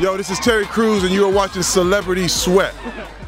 Yo, this is Terry Crews, and you are watching Celebrity Sweat.